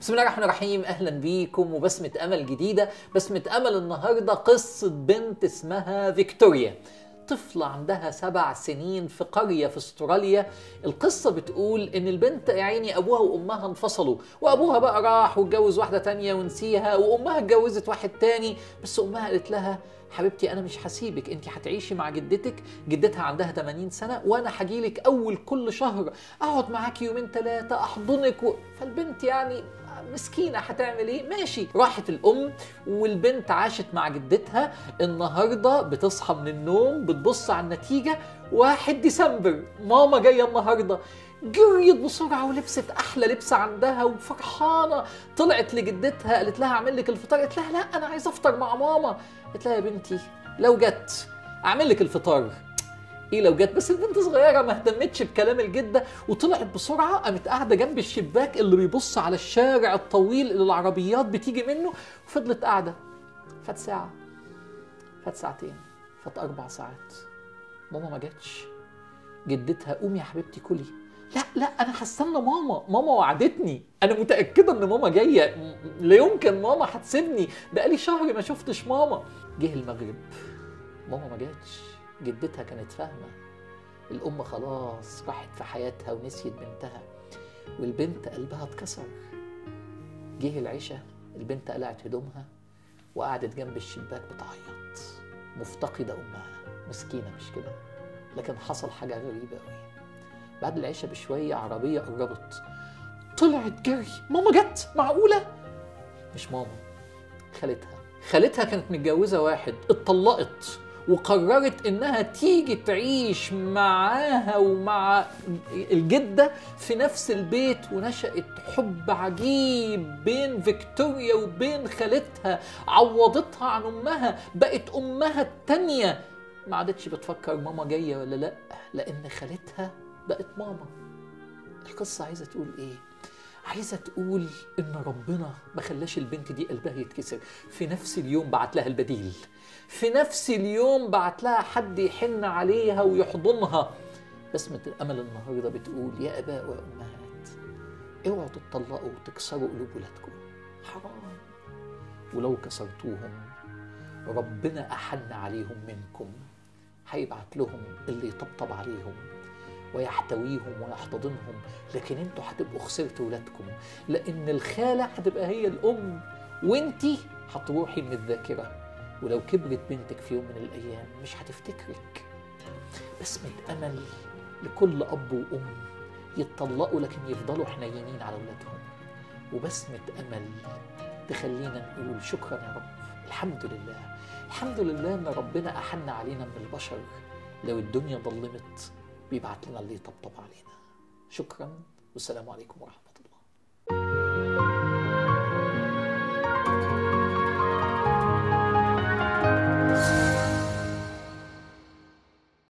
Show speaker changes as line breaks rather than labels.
بسم الله الرحمن الرحيم. اهلا بيكم وبسمة امل جديدة. بسمة امل النهاردة قصة بنت اسمها فيكتوريا، طفلة عندها 7 سنين في قرية في استراليا. القصة بتقول ان البنت يا عيني ابوها وامها انفصلوا، وابوها بقى راح واتجوز واحدة تانية ونسيها، وامها اتجوزت واحد تاني. بس امها قالت لها حبيبتي انا مش هسيبك، انت هتعيشي مع جدتك. جدتها عندها 80 سنة وانا هجيلك اول كل شهر اقعد معاكي يومين 3 احضنك فالبنت يعني مسكينة هتعمل ايه؟ ماشي. راحت الام والبنت عاشت مع جدتها. النهاردة بتصحى من النوم بتبص على النتيجة 1 ديسمبر، ماما جاية النهاردة. جريت بسرعة ولبست أحلى لبس عندها وفرحانة. طلعت لجدتها قالت لها أعمل لك الفطار، قالت لها لا أنا عايز أفطر مع ماما. قالت لها يا بنتي لو جت أعمل لك الفطار. ايه لو جت؟ بس البنت صغيره ما اهتمتش بكلام الجده وطلعت بسرعه، قامت قاعده جنب الشباك اللي بيبص على الشارع الطويل اللي العربيات بتيجي منه، وفضلت قاعده. فات ساعه، فات ساعتين، فات 4 ساعات، ماما ما جاتش. جدتها قومي يا حبيبتي كلي. لا انا هستنى ماما وعدتني، انا متاكده ان ماما جايه، لا يمكن ماما هتسيبني، بقالي شهر ما شفتش ماما. جه المغرب، ماما ما جاتش. جدتها كانت فاهمة الأم خلاص راحت في حياتها ونسيت بنتها، والبنت قلبها اتكسر. جه العشاء، البنت قلعت هدومها وقعدت جنب الشباك بتعيط، مفتقدة أمها، مسكينة مش كده؟ لكن حصل حاجة غريبة قوي. بعد العشاء بشوية عربية قربت، طلعت جري، ماما جت. معقولة؟ مش ماما، خالتها كانت متجوزة واحد، اتطلقت وقررت انها تيجي تعيش معاها ومع الجدة في نفس البيت، ونشأت حب عجيب بين فيكتوريا وبين خالتها، عوضتها عن امها، بقت امها التانية. ما عادتش بتفكر ماما جاية ولا لا، لان خالتها بقت ماما. القصة عايزة تقول ايه؟ عايزة تقول إن ربنا ما خلاش البنت دي قلبها يتكسر، في نفس اليوم بعت لها البديل، في نفس اليوم بعت لها حد يحن عليها ويحضنها. بسمة الأمل النهاردة بتقول يا آباء وأمهات اوعوا تتطلقوا وتكسروا قلوب ولادكم، حرام. ولو كسرتوهم ربنا أحن عليهم منكم، هيبعت لهم اللي يطبطب عليهم ويحتويهم ويحتضنهم، لكن انتوا هتبقوا خسرتوا ولادكم، لان الخالة هتبقى هي الام وانتي هتروحي من الذاكرة، ولو كبرت بنتك في يوم من الايام مش هتفتكرك. بسمة امل لكل اب وام يتطلقوا لكن يفضلوا حنينين على ولادهم، وبسمة امل تخلينا نقول شكرا يا رب، الحمد لله، الحمد لله ان ربنا احن علينا من البشر. لو الدنيا ظلمت بيبعت لنا اللي يطبطب علينا. شكرا والسلام عليكم ورحمة الله.